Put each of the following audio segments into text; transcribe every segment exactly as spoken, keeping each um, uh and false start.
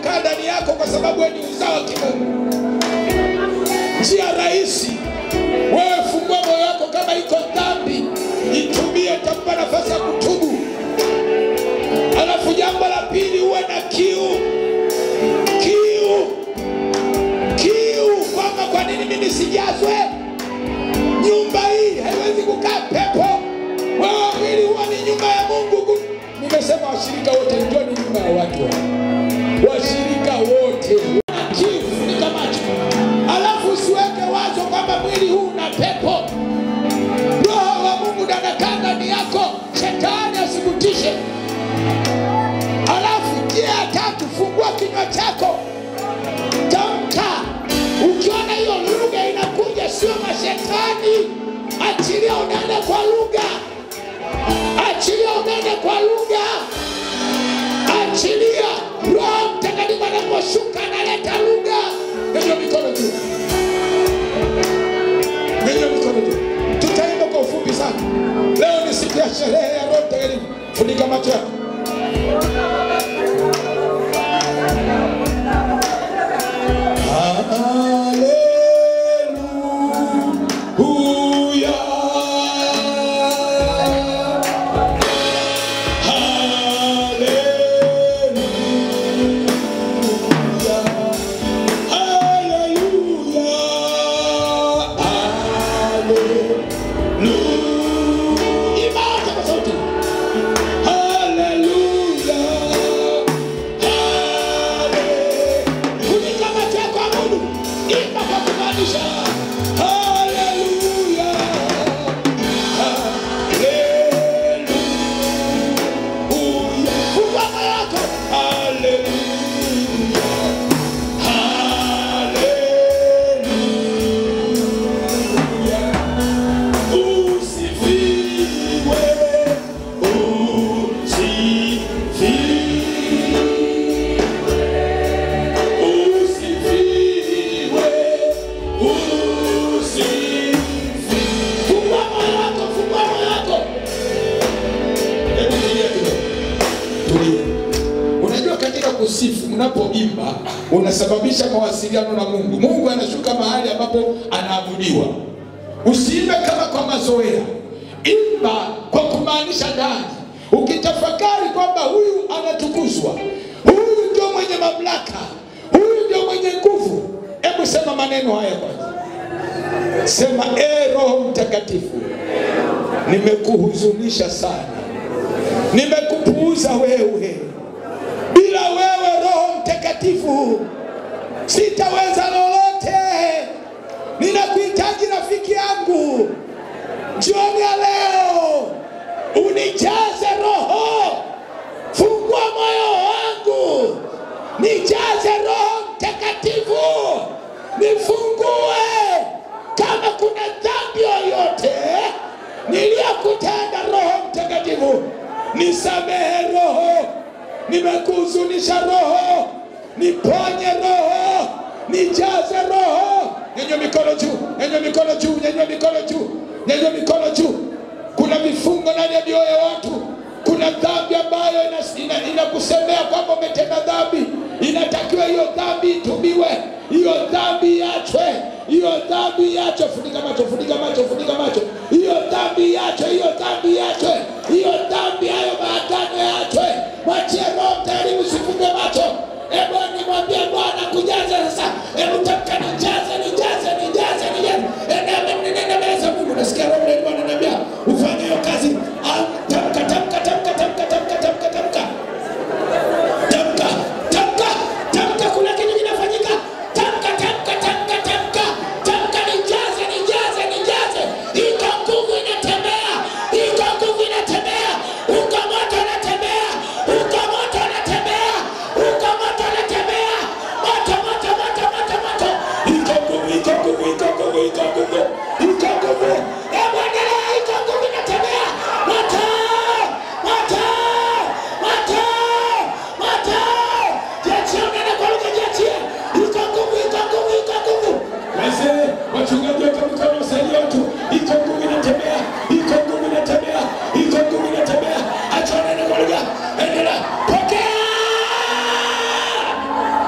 inakaa ndani yako kwa sababu wewe ni uzao wa kimungu. Njia rahisi, wewe fungua moyo wako, kama iko dhambi itumie, itakupa nafasi ya kutubu. Alafu jambo la pili, uwe na kiu. Kiu. Kiu kwamba kwa nini mimi nisijazwe? Nyumba hii haiwezi kukaa pepo. Wewe mwili huwa ni nyumba ya Mungu. Nimesema washirika wote ndio ni nyumba ya watu. Washirika wote. Kiu ni kama hicho. Alafu usiweke wazo kwamba mwili huu una pepo. Roho wa Mungu anakaa ndani yako, shetani asikutishe. Alafu njia tatu, fungua kinywa chako. Tamka. Ukiona hiyo lugha inakuja, sio mashetani, achilia unene kwa lugha. Achilia unene kwa lugha. Achilia. Roho Mtakatifu anaposhuka analeta lugha. Ndio mikono juu. Ndio mikono juu. Tutaimba kwa ufupi sana. Leo ni siku ya sherehe ya Roho Mtakatifu. Funika macho yako. Unapoimba unasababisha mawasiliano na Mungu. Mungu anashuka mahali ambapo anaabudiwa. Usiimbe kama kwa mazoea. Imba kwa kumaanisha ndani. Ukitafakari kwamba huyu anatukuzwa, huyu ndio mwenye mamlaka, huyu ndio mwenye nguvu. Hebu sema maneno haya kwanza. Sema, e Roho Mtakatifu, nimekuhuzunisha sana. Nimekupuuza wewe. Bila wewe Roho Mtakatifu sitaweza lolote. Ninakuhitaji rafiki yangu. Jioni ya leo unijaze Roho. Fungua moyo wangu. Nijaze Roho Mtakatifu. Nifungue. Kama kuna dhambi yoyote niliyokutenda, Roho Mtakatifu nisamehe. Roho, nimekuhuzunisha. Roho, niponye. Roho, nijaze. Roho, nyanyua mikono juu, nyanyua mikono juu, nyanyua mikono juu, nyanyua mikono juu. Kuna mifungo ndani ya mioyo ya watu. Kuna dhambi ambayo inakusemea ina, ina kwamba umetenda dhambi. Inatakiwa hiyo dhambi itubiwe. Hiyo dhambi iachwe. Hiyo dhambi iachwe. Funika macho, funika macho, funika macho. Hiyo dhambi iachwe, hiyo dhambi iachwe. Hiyo dhambi, hayo maagano iachwe. Mwachie Roho Mtakatifu, usifunge macho. Hebu nimwambie Bwana kujaze sasa. Hebu tamka, nijaze, nijaze, nijaze, nijaze. Endelea mnene mbele za Mungu. Nasikia Roho Mtakatifu ananiambia ufanye hiyo kazi. Tamka, tamka, tamka, tamka, tamka, tamka, tamka. Tamka, tamka, tamka, kuna kitu kinafanyika. Tamka, tamka, tamka, tamka. Tamka, nijaze, nijaze, nijaze. Iko nguvu inatembea. Iko nguvu inatembea. Uko moto unatembea. Uko moto unatembea. Uko moto unatembea. Moto, moto, moto, moto, moto. Iko nguvu, iko nguvu, iko nguvu, iko nguvu. Iko nguvu. Hebu endelea, iko nguvu inatembea. Moto, moto, moto, moto. Jiachie unene kwa lugha, jiachie. Iko nguvu, iko nguvu, iko nguvu. Wazee, wachungaji wa mikono usaidia watu. Iko nguvu inatembea. Iko nguvu inatembea. Iko nguvu inatembea. Acha unene kwa lugha. Endelea. Pokea.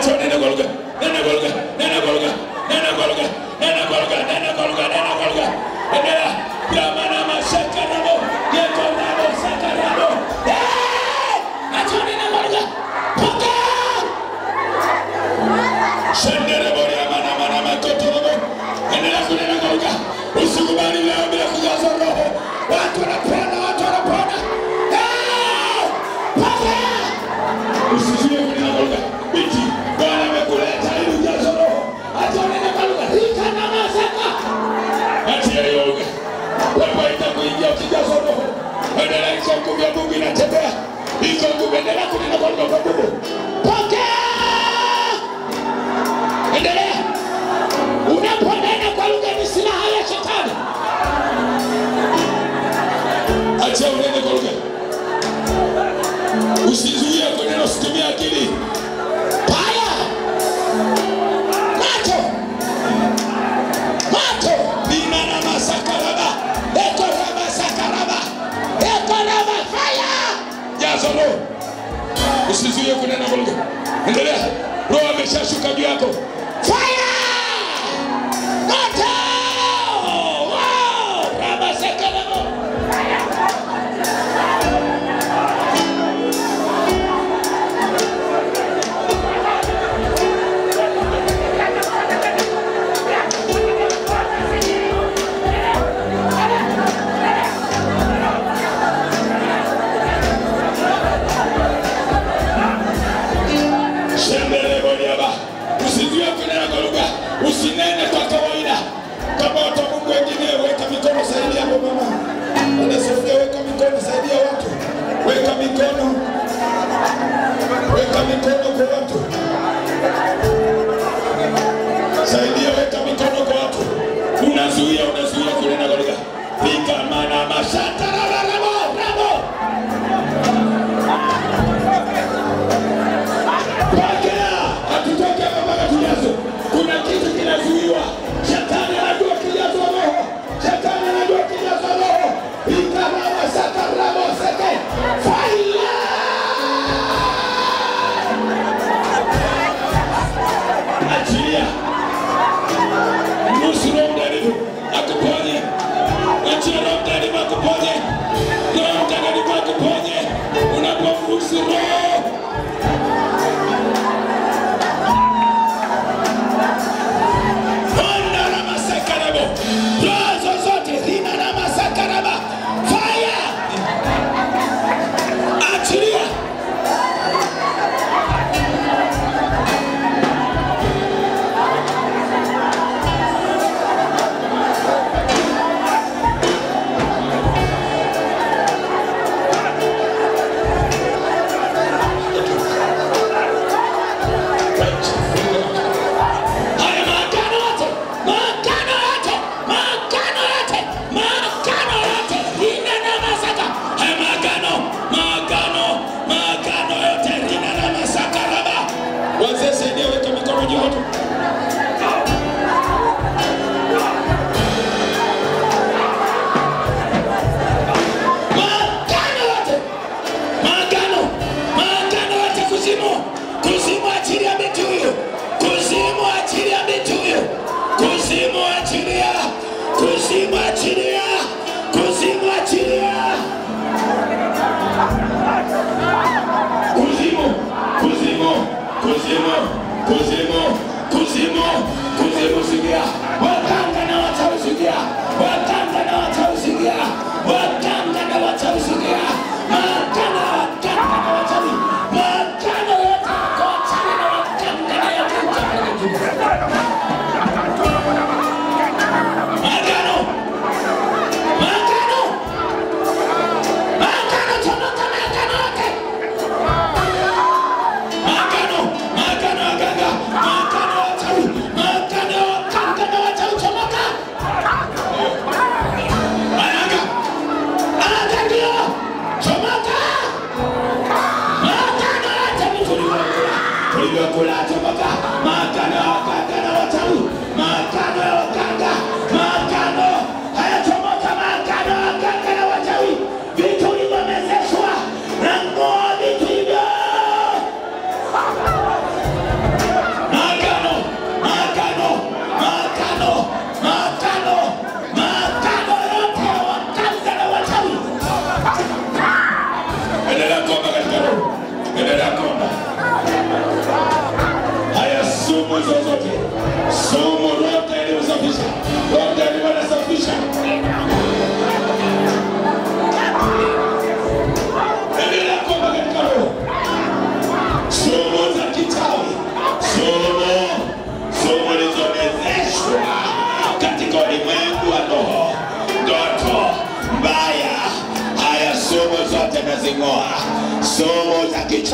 Acha nene kwa lugha. Nene kwa lugha. Nene kwa lugha. Nene kwa lugha. Nene kwa lugha. Nene kwa lugha. Nene kwa lugha. Endelea. Brahma na mashaka rabo. Yeko rabo saka rabo. Acha nene kwa lugha. Poka. Shendere bori amana mana makoto rabo. Endelea kunena kwa lugha. Usikubali leo bila kujaza roho. Watu wanapona, watu wanapona. Poka. Usizuie kunena kwa lugha. Biti. Bwana amekuleta ili ujaze roho. Acha nene kwa lugha. Rika na masaka. Acha hiyo lugha. Wewe itakuingia ukijaza roho. Endelea, iko nguvu ya Mungu inatembea. Iko nguvu, endelea kunena kwa lugha kwa nguvu. Pokea. Endelea. Unaponena kwa lugha ni silaha ya shetani. Acha unene kwa lugha. Usizuie kunena, usitumie akili. Paya. Mato. Mato. Binana masakaraba. Eko raba sakaraba. Eko raba fire. Jaza roho. Usizuie kunena kwa lugha. Endelea. Roho ameshashuka juu yako. Fire. Moto. Wow. Raba sakaraba. Usizuie kunena kwa lugha. Usinene kwa kawaida. Kama watu Mungu wengine, weka mikono saidia hapo mama. Anasaidia, weka mikono saidia watu. Weka mikono. Weka mikono kwa watu. Saidia, weka mikono kwa watu. Unazuia, unazuia kunena kwa lugha. Pika mana mashata rabo rabo rabo. Hatutoke hapa mpaka tujazo. Kuna kitu kinazuiwa. Shetani anajua kijazo roho. Shetani anajua kijazo roho. Ikarama sakaramo seke. Fire! Achilia. Nusu roho mdaribu akuponye. Achia roho mdaribu akuponye. Roho mdaribu akuponye. Unapomruhusu roho.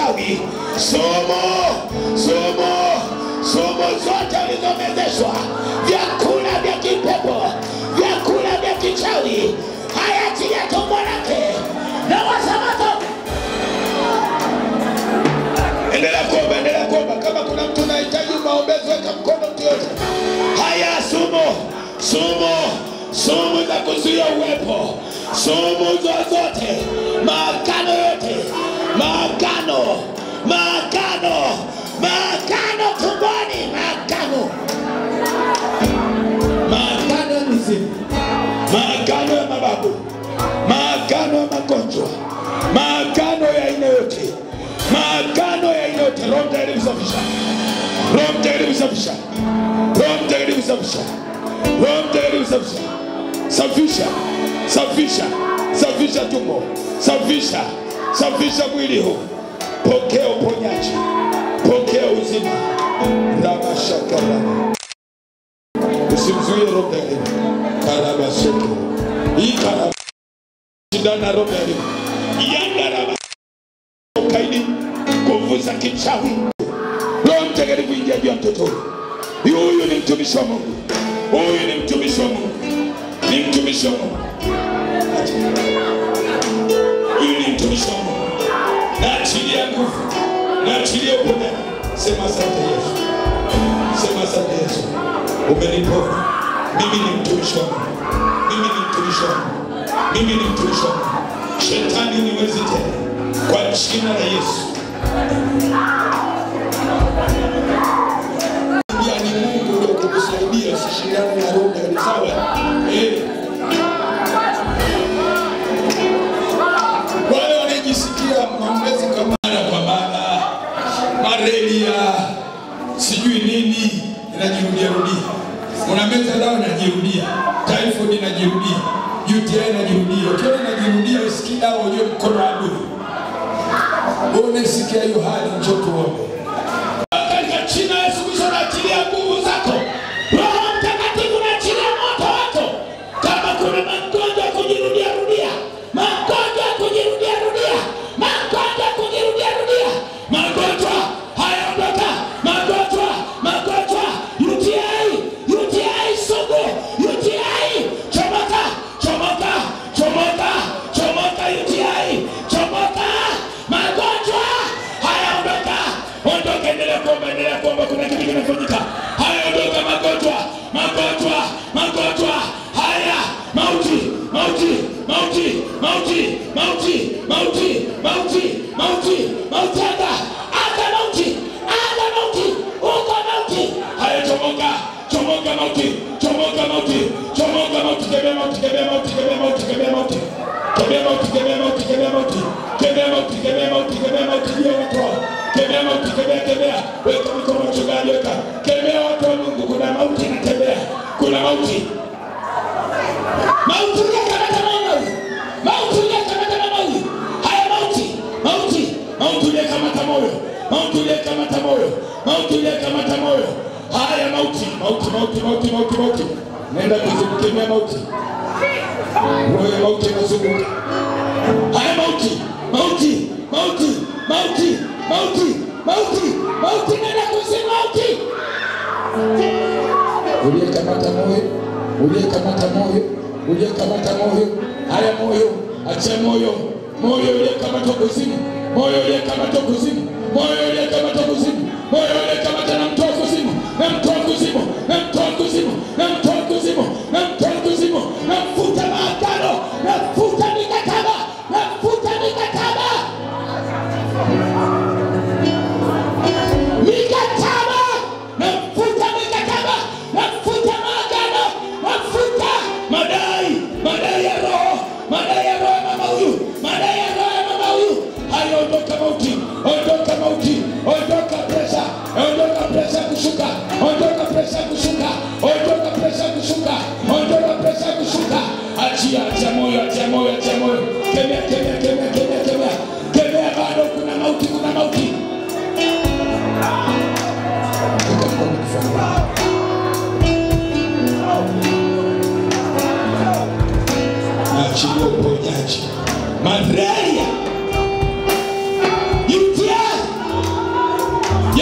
kichawi, sumu, sumu, sumu zote ulizomezeshwa, vyakula vya kipepo, vyakula vya kichawi, hayati ya tumbo lake na wasabato. Endelea kuomba, endelea kuomba. Kama kuna mtu anahitaji maombezi, weka mkono mtu yote. Haya, sumu, sumu, sumu za kuzuia uwepo, sumu zozote, maagano yote, maagano, maagano, maagano tumboni, maagano, maagano ya mizimu, maagano ya mababu, maagano ya magonjwa, maagano ya aina yote, maagano ya aina yote. Roho Mtakatifu safisha, Roho Mtakatifu safisha, Roho Mtakatifu safisha, Roho Mtakatifu safisha, safisha, safisha, safisha tumbo, safisha, safisha mwili huu. Pokea uponyaji, pokea uzima. Ramashakara, usimzuie Roho Mtakatifu. Karabashake, hii karaba shindana Roho Mtakatifu. Yandaraba kaidi kuvuza kichawi. Roho Mtakatifu ingia juu ya mtoto huyu. Huyu ni mtumishi wa Mungu. Huyu ni mtumishi wa Mungu. Ni mtumishi wa Mungu. Huyu ni mtumishi wa Mungu. Naachilia nguvu, naachilia uponyaji. Sema asante Yesu, sema asante Yesu, umeniponya. Mimi ni mtumishi wa Mungu, mimi ni mtumishi wa Mungu, mimi ni mtumishi wa Mungu. Shetani niwezi tena kwa jina la Yesu. Yani Mungu ndio kukusaidia usishindane na roho ya sawa. Eh. Wale wanajisikia maombezi kama kwa mara malaria sijui nini inajirudia rudia. Unameza dawa inajirudia, typhoid inajirudia, U T I inajirudia. Ukiona inajirudia usikie dawa ujue mkono wa adui. Unasikia hiyo hali, njoo tuombe. Katika jina la Yesu Kristo naachilia nguvu zako. Roho Mtakatifu naachilia moto wako. Kama kuna magonjwa kujirudia rudia, magonjwa kujirudia rudia, magonjwa kujirudia rudia, magonjwa haya ondoka, magonjwa, magonjwa, U T I, U T I sugu, U T I, chomoka, chomoka, chomoka, chomoka U T I, chomoka, magonjwa haya ondoka, ondoka. Endelea kuomba, endelea kuomba, kuna kitu kinafanyika. Haya ondoka magonjwa, magonjwa, magonjwa haya, mauti, mauti, mauti, mauti, mauti, mauti, mauti, mauti, mauti, anga, anga mauti, anga mauti, uko mauti. Haya chomoka, chomoka mauti, chomoka mauti, chomoka mauti, kemea mauti, kemea mauti, kemea mauti, kemea mauti, kemea mauti, kemea mauti, kemea mauti, kemea mauti, kemea mauti, kemea mauti, ndio watu. Kemea mauti, kemea, kemea, weka mikono mchungaji, weka. Kemea watu wa Mungu, kuna mauti inatembea, kuna mauti. Mauti ya kamata moyo, mauti ya kamata moyo. Haya mauti, mauti, mauti ya kamata moyo, mauti ya kamata moyo, mauti ya kamata moyo. Haya mauti, mauti, mauti, mauti, mauti, mauti. Nenda kuzungukemea mauti. Wewe mauti unazunguka. Haya mauti, mauti, mauti, mauti, mauti, mauti, mauti, nenda kuzima mauti. Uliye kamata moyo, uliye kamata moyo, uliye kamata moyo. Haya moyo, acha moyo, moyo uliye kamata kuzimu, moyo uliye kamata kuzimu, moyo uliye kamata kuzimu, moyo uliye kamata na mtoa kuzimu, na mtoa kuzimu, na mtoa kuzimu, na mtoa kuzimu, na mtoa kuzimu, na mfuta maagano, na mfuta mikataba, na mfuta mikataba. Mikataba, na mfuta mikataba, na mfuta maagano, na mfuta madai, madai ya roho, madai ya roho ya mama huyu, madai ya roho ya mama huyu. Hayo ondoka mauti, ondoka mauti, ondoka presha, ondoka presha kushuka, ondoka presha kushuka, ondoka presha kushuka, ondoka presha kushuka. Achia, achia moyo, achia moyo, achia moyo. Kemea, kemea, kemea, kemea, kemea. Kemea, bado kuna mauti, kuna mauti. Achilia uponyaji. Malaria, U T I,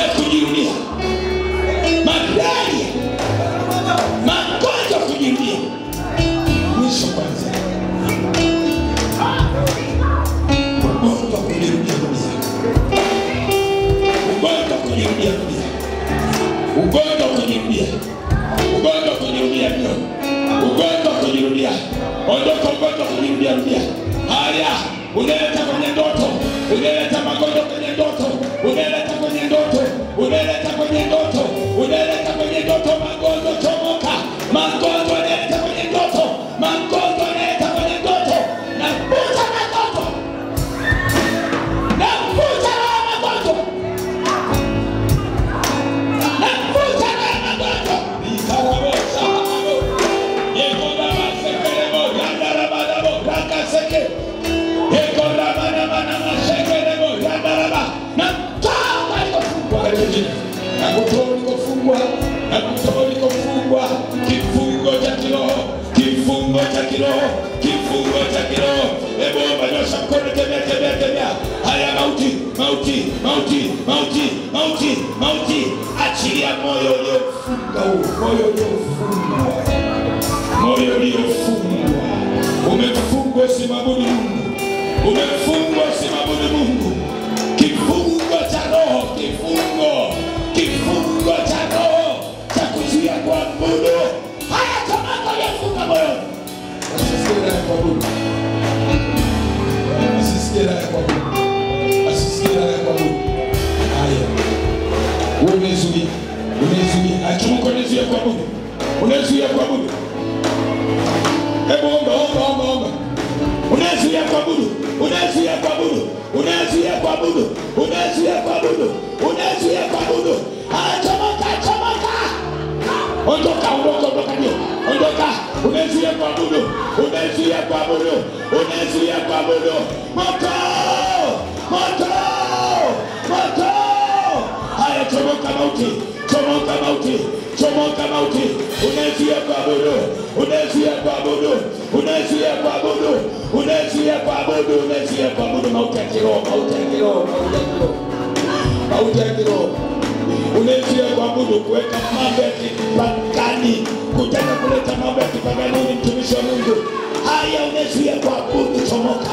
kujirudia, malaria, magonjwa kujirudia. Mwisho kwanza, ugonjwa kujirudia dunia, ugonjwa kujirudia dunia, ugonjwa kujirudia, ugonjwa kujirudia dunia, ugonjwa kujirudia. Ondoka ugonjwa kujirudia dunia. Haya, unaleta kwenye ndoto, unaleta magonjwa kwenye ndoto, unaleta kwenye ndoto, unaleta kwenye ndoto, unaleta kwenye ndoto. Magonjwa chomoka, magonjwa unaleta kwenye ndoto, magonjwa unaleta kwenye ndoto. Na kuta magonjwa, na kuta magonjwa, na kuta magonjwa. Ikarabosa hapo, yekoda masekerebo, yandarabadabo, rakaseke. Kifungo cha kiroho, kifungo cha kiroho, kifungo cha kiroho. Ebo banyosha mkono, tembea tembea tembea. Haya, mauti, mauti, mauti, mauti, mauti, mauti. Achilia moyo uliofunga, moyo uliofungwa, moyo uliofungwa. Umefungwa usimwabudu Mungu, umefungwa usimwabudu Mungu. Kifungo cha roho, kifungo, kifungo cha roho cha kuzuia kuabudu. Haya, tamako yafunga moyo. Asisikie raha kwa Mungu, asisikie raha kwa Mungu, asisikie raha kwa Mungu. Haya, unezuia, unezuia, achumuko unezuia kwa Mungu, unezuia kwa Mungu. Hebu omba, omba, omba, omba. Unezuia kwa Mungu, unezuia kwa Mungu, unezuia kwa Mungu, unezuia kwa Mungu, unezuia kwa Mungu. Achomoka, chomoka. Ondoka, ondoka, ondoka ndio. Ondoka, unezuia kwa Mungu, unezuia kwa Mungu, unezuia kwa Mungu. Moto! Moto! Moto! Haya, chomoka mauti, chomoka mauti, chomoka mauti. Unezuia kwa Mungu, unezuia kwa Mungu, unezuia kwa Mungu, unezuia kwa Mungu, unezuia kwa Mungu. Mauti ya kiroho, mauti ya kiroho, mauti ya kiroho, mauti ya kiroho. Unezuia kwa Mungu kuweka mambo ya kipagani, kutaka kuleta mambo ya kipagani. Ni mtumishi wa Mungu. Haya, unezuia kwa Mungu, chomoka.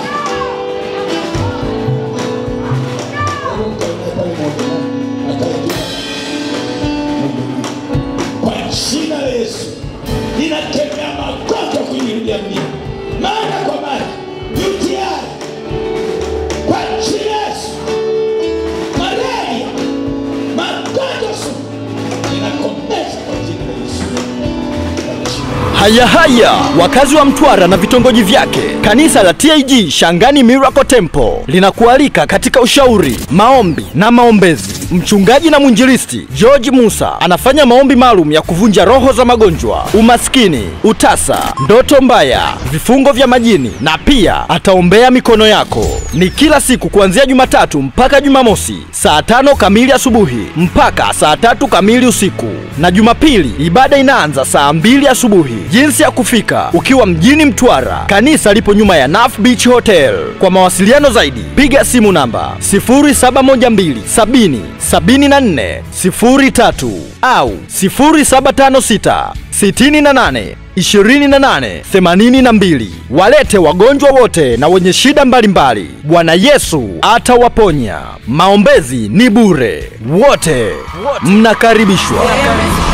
Kwa jina la Yesu ninakemea magonjwa kujirudia dunia, mara kwa mara. U T I kwa jina la Yesu, malaria, magonjwa sugu ninakomesha kwa jina la Yesu. Haya haya, wakazi wa Mtwara na vitongoji vyake, kanisa la T A G Shangani Miracle Temple linakualika katika ushauri, maombi na maombezi. Mchungaji na mwinjilisti George Musa anafanya maombi maalum ya kuvunja roho za magonjwa, umaskini, utasa, ndoto mbaya, vifungo vya majini, na pia ataombea mikono yako. Ni kila siku kuanzia Jumatatu mpaka Jumamosi, saa tano kamili asubuhi mpaka saa tatu kamili usiku, na Jumapili ibada inaanza saa mbili asubuhi. Jinsi ya kufika: ukiwa mjini Mtwara, kanisa lipo nyuma ya Naf Beach Hotel. Kwa mawasiliano zaidi piga simu namba sifuri saba moja mbili sabini sabini na nne sifuri tatu au sifuri saba tano sita sitini na nane ishirini na nane themanini na mbili. Walete wagonjwa wote na wenye shida mbalimbali. Bwana Yesu atawaponya. Maombezi ni bure. Wote mnakaribishwa.